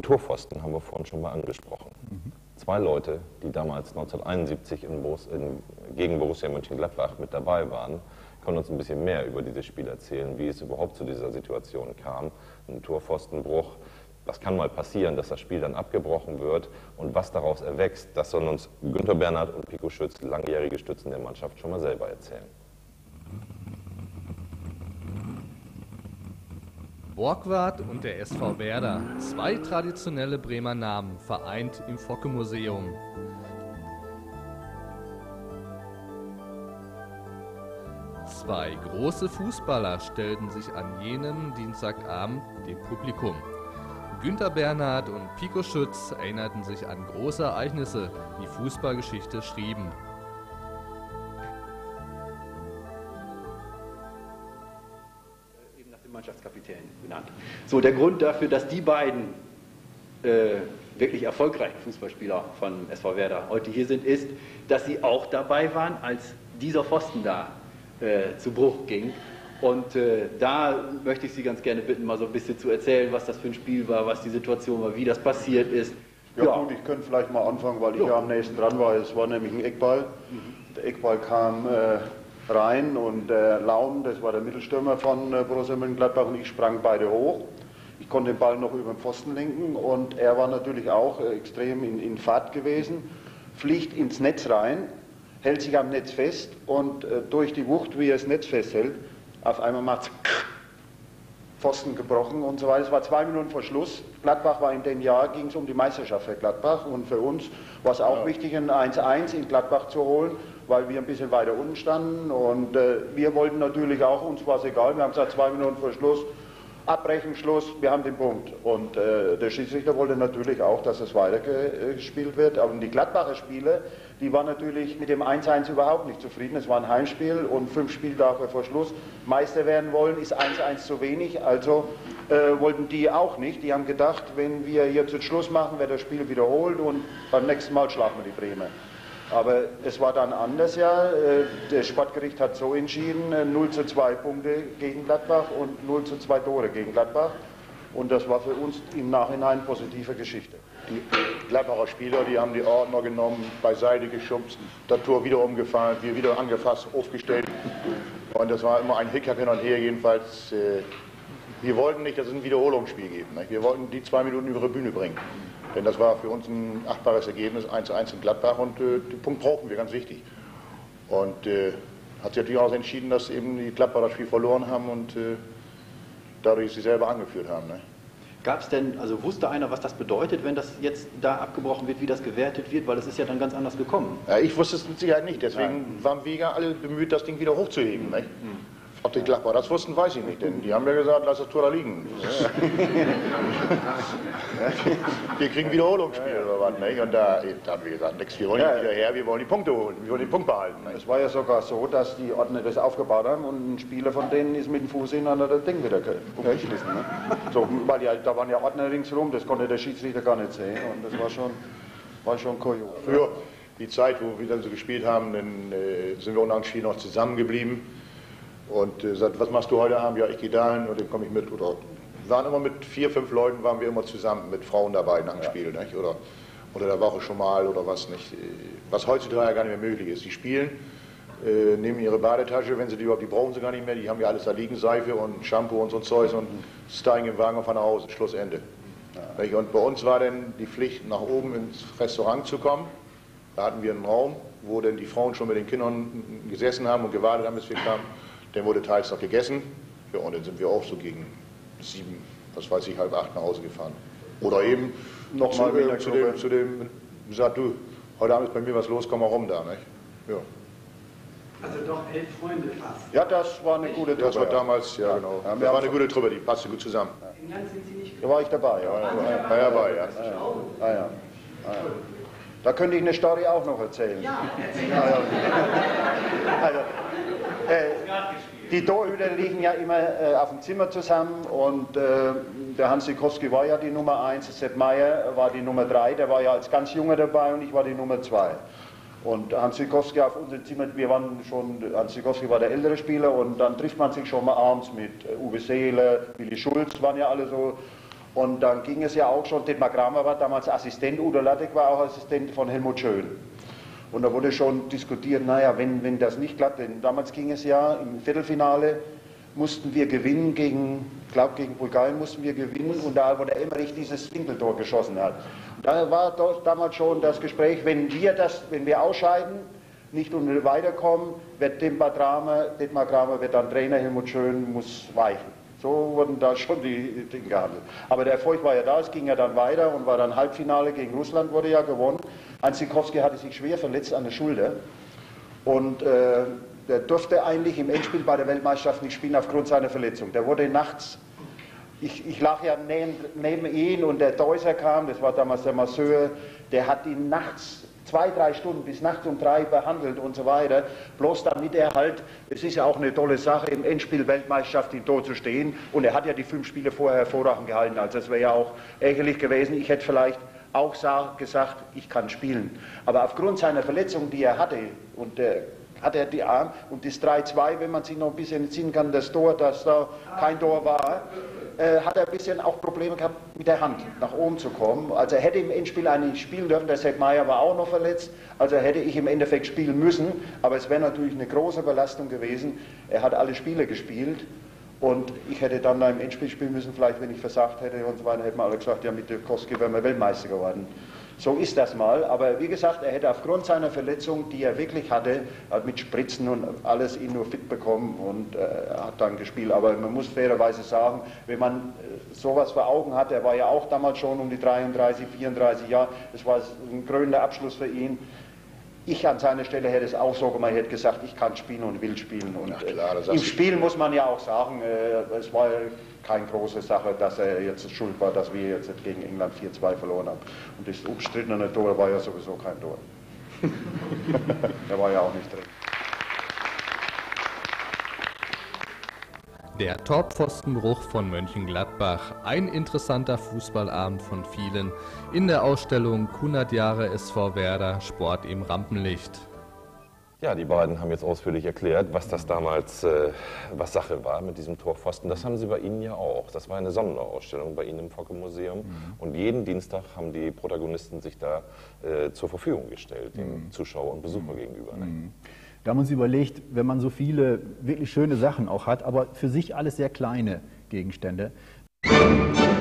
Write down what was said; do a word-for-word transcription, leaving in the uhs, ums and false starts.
Torpfosten haben wir vorhin schon mal angesprochen. Mhm. Zwei Leute, die damals neunzehnhunderteinundsiebzig in Borus, in, gegen Borussia Mönchengladbach mit dabei waren, können uns ein bisschen mehr über dieses Spiel erzählen, wie es überhaupt zu dieser Situation kam. Ein Torpfostenbruch, was kann mal passieren, dass das Spiel dann abgebrochen wird und was daraus erwächst, das sollen uns Günter Bernhard und Pico Schütz, langjährige Stützen der Mannschaft, schon mal selber erzählen. Borgward und der S V Werder, zwei traditionelle Bremer Namen, vereint im Focke-Museum. Zwei große Fußballer stellten sich an jenem Dienstagabend dem Publikum. Günter Bernhard und Pico Schütz erinnerten sich an große Ereignisse, die Fußballgeschichte schrieben. Eben nach dem Mannschaftskapitän benannt. So, der Grund dafür, dass die beiden äh, wirklich erfolgreichen Fußballspieler von S V Werder heute hier sind, ist, dass sie auch dabei waren, als dieser Pfosten da äh, zu Bruch ging. Und äh, da möchte ich Sie ganz gerne bitten, mal so ein bisschen zu erzählen, was das für ein Spiel war, was die Situation war, wie das passiert ist. Ja, ja. Gut, ich könnte vielleicht mal anfangen, weil ich ja, ja am nächsten dran war. Es war nämlich ein Eckball. Mhm. Der Eckball kam äh, rein und äh, Laun, das war der Mittelstürmer von äh, Borussia Mönchengladbach, und ich sprang beide hoch. Ich konnte den Ball noch über den Pfosten lenken und er war natürlich auch äh, extrem in, in Fahrt gewesen, fliegt ins Netz rein, hält sich am Netz fest und äh, durch die Wucht, wie er das Netz festhält, auf einmal macht es Pfosten gebrochen und so weiter. Es war zwei Minuten vor Schluss. Gladbach war in dem Jahr, ging es um die Meisterschaft für Gladbach, und für uns war es auch ja. wichtig, ein eins eins in Gladbach zu holen, weil wir ein bisschen weiter unten standen, und äh, wir wollten natürlich auch, uns war es egal, wir haben gesagt, zwei Minuten vor Schluss, abbrechen, Schluss, wir haben den Punkt. Und äh, der Schiedsrichter wollte natürlich auch, dass es weitergespielt wird. Aber die Gladbacher Spiele, die waren natürlich mit dem eins eins überhaupt nicht zufrieden. Es war ein Heimspiel und fünf Spieltage vor Schluss Meister werden wollen, ist eins eins zu wenig. Also äh, wollten die auch nicht. Die haben gedacht, wenn wir jetzt den Schluss machen, wird das Spiel wiederholt und beim nächsten Mal schlagen wir die Bremer. Aber es war dann anders, ja. Das Sportgericht hat so entschieden, null zu zwei Punkte gegen Gladbach und null zu zwei Tore gegen Gladbach. Und das war für uns im Nachhinein positive Geschichte. Die Gladbacher Spieler, die haben die Ordner genommen, beiseite geschubst, das Tor wieder umgefahren, wir wieder angefasst, aufgestellt. Und das war immer ein Hickhack hin und her. Jedenfalls, äh, wir wollten nicht, dass es ein Wiederholungsspiel gibt. Nicht? Wir wollten die zwei Minuten über die Bühne bringen. Denn das war für uns ein achtbares Ergebnis, eins zu eins in Gladbach, und äh, den Punkt brauchten wir, ganz wichtig. Und äh, hat sich natürlich auch entschieden, dass eben die Gladbacher das Spiel verloren haben und äh, dadurch sie selber angeführt haben. Ne? Gab es denn, also wusste einer, was das bedeutet, wenn das jetzt da abgebrochen wird, wie das gewertet wird? Weil es ist ja dann ganz anders gekommen. Ja, ich wusste es mit Sicherheit nicht, deswegen ja. waren wir ja alle bemüht, das Ding wieder hochzuheben. Nicht? Mhm. Ob die Gladbacher das wussten, weiß ich nicht, denn die haben ja gesagt, lass das Tor da liegen. Ja. Wir kriegen Wiederholungsspiel ja, ja. oder was, nicht? Und da, da haben wir gesagt, nix, wir wollen ja, nicht wieder her, wir wollen die Punkte holen, wir wollen den Punkt behalten. Nicht? Es war ja sogar so, dass die Ordner das aufgebaut haben und ein Spieler von denen ist mit dem Fuß in das Ding wieder geschlissen. Ne? So, weil ja, da waren ja Ordner ringsherum, das konnte der Schiedsrichter gar nicht sehen, und das war schon, war schon kurios. Für die Zeit, wo wir dann so gespielt haben, dann äh, sind wir unter dem Spiel noch zusammengeblieben. Und äh, sagt, was machst du heute Abend? Ja, ich gehe dahin und dann komme ich mit. Oder wir waren immer mit vier, fünf Leuten, waren wir immer zusammen, mit Frauen dabei nach dem ja. Spiel. Nicht? Oder unter der Woche schon mal oder was nicht. Was heutzutage gar nicht mehr möglich ist. Die spielen, äh, nehmen ihre Badetasche, wenn sie die überhaupt, die brauchen sie gar nicht mehr. Die haben ja alles da liegen, Seife und Shampoo und so ein Zeug, und steigen im Wagen und fahren nach Hause. Schlussende. Ja. Und bei uns war dann die Pflicht, nach oben ins Restaurant zu kommen. Da hatten wir einen Raum, wo dann die Frauen schon mit den Kindern gesessen haben und gewartet haben, bis wir kamen. Dann wurde teils noch gegessen, ja, und dann sind wir auch so gegen sieben, was weiß ich, halb acht nach Hause gefahren. Oder eben nochmal zu, zu dem, zu dem, gesagt, du, heute Abend ist bei mir was los, komm mal rum da, nicht? Ja. Also doch elf Freunde fast. Ja, das war eine gute Truppe. Das war damals, ja, ja genau. Ja, das war eine gute Truppe, die passte gut zusammen. In England sind Sie nicht. Da war ich dabei, ja. Ja, ja, ja, dabei, ja. Ja, ja. Ja, ja. Ja. Da könnte ich eine Story auch noch erzählen. Ja, erzählen. Ja, ja. Also, äh, die Torhüter liegen ja immer äh, auf dem Zimmer zusammen, und äh, der Hans Sikowski war ja die Nummer eins, Sepp Meier war die Nummer drei, der war ja als ganz Junger dabei und ich war die Nummer zwei. Und Hans Sikowski auf unserem Zimmer, wir waren schon, Hans Sikowski war der ältere Spieler, und dann trifft man sich schon mal abends mit äh, Uwe Seeler, Willi Schulz, waren ja alle so. Und dann ging es ja auch schon, Dietmar Kramer war damals Assistent, Udo Lattek war auch Assistent von Helmut Schön. Und da wurde schon diskutiert, naja, wenn, wenn das nicht klappt, denn damals ging es ja im Viertelfinale, mussten wir gewinnen gegen, ich glaube gegen Bulgarien mussten wir gewinnen und da, wo der Emmerich dieses Winkeltor geschossen hat. Und da war doch damals schon das Gespräch, wenn wir das, wenn wir ausscheiden, nicht und weiterkommen, wird Dietmar Kramer, Dietmar Kramer wird dann Trainer, Helmut Schön muss weichen. So wurden da schon die Dinge gehandelt. Aber der Erfolg war ja da, es ging ja dann weiter und war dann Halbfinale gegen Russland, wurde ja gewonnen. Hans Sinkowski hatte sich schwer verletzt an der Schulter und äh, der durfte eigentlich im Endspiel bei der Weltmeisterschaft nicht spielen aufgrund seiner Verletzung. Der wurde nachts, ich, ich lag ja neben, neben ihn und der Deuser kam, das war damals der Masseur, der hat ihn nachts zwei, drei Stunden bis nachts um drei behandelt und so weiter, bloß damit er halt, es ist ja auch eine tolle Sache, im Endspiel Weltmeisterschaft im Tor zu stehen und er hat ja die fünf Spiele vorher hervorragend gehalten, also es wäre ja auch ärgerlich gewesen, ich hätte vielleicht auch gesagt, ich kann spielen, aber aufgrund seiner Verletzung, die er hatte, und der hat er die Arm und das drei zwei, wenn man sich noch ein bisschen entsinnen kann, das Tor, dass da kein Tor war, äh, hat er ein bisschen auch Probleme gehabt, mit der Hand nach oben zu kommen. Also er hätte im Endspiel eigentlich spielen dürfen, der Sepp Maier war auch noch verletzt, also hätte ich im Endeffekt spielen müssen, aber es wäre natürlich eine große Belastung gewesen. Er hat alle Spiele gespielt und ich hätte dann da im Endspiel spielen müssen, vielleicht wenn ich versagt hätte und so weiter, hätten wir alle gesagt, ja mit Sinkowski wären wir Weltmeister geworden. So ist das mal, aber wie gesagt, er hätte aufgrund seiner Verletzung, die er wirklich hatte, hat mit Spritzen und alles ihn nur fit bekommen und äh, hat dann gespielt. Aber man muss fairerweise sagen, wenn man äh, sowas vor Augen hat, er war ja auch damals schon um die dreiunddreißig, vierunddreißig Jahre, das war ein krönender Abschluss für ihn. Ich an seiner Stelle hätte es auch so gemacht, ich hätte gesagt, ich kann spielen und will spielen. Und, äh, klar, im Spiel muss man ja auch sagen, äh, es war keine große Sache, dass er jetzt schuld war, dass wir jetzt gegen England vier zwei verloren haben. Und das umstrittene Tor war ja sowieso kein Tor. Der war ja auch nicht drin. Der Torpfostenbruch von Mönchengladbach, ein interessanter Fußballabend von vielen in der Ausstellung hundert Jahre S V Werder, Sport im Rampenlicht. Ja, die beiden haben jetzt ausführlich erklärt, was das damals, äh, was Sache war mit diesem Torpfosten. Das haben sie bei Ihnen ja auch. Das war eine Sonderausstellung bei Ihnen im Focke-Museum. Mhm. Und jeden Dienstag haben die Protagonisten sich da äh, zur Verfügung gestellt, den mhm. Zuschauer und Besucher mhm. gegenüber. Ne? Mhm. Da haben wir uns überlegt, wenn man so viele wirklich schöne Sachen auch hat, aber für sich alles sehr kleine Gegenstände.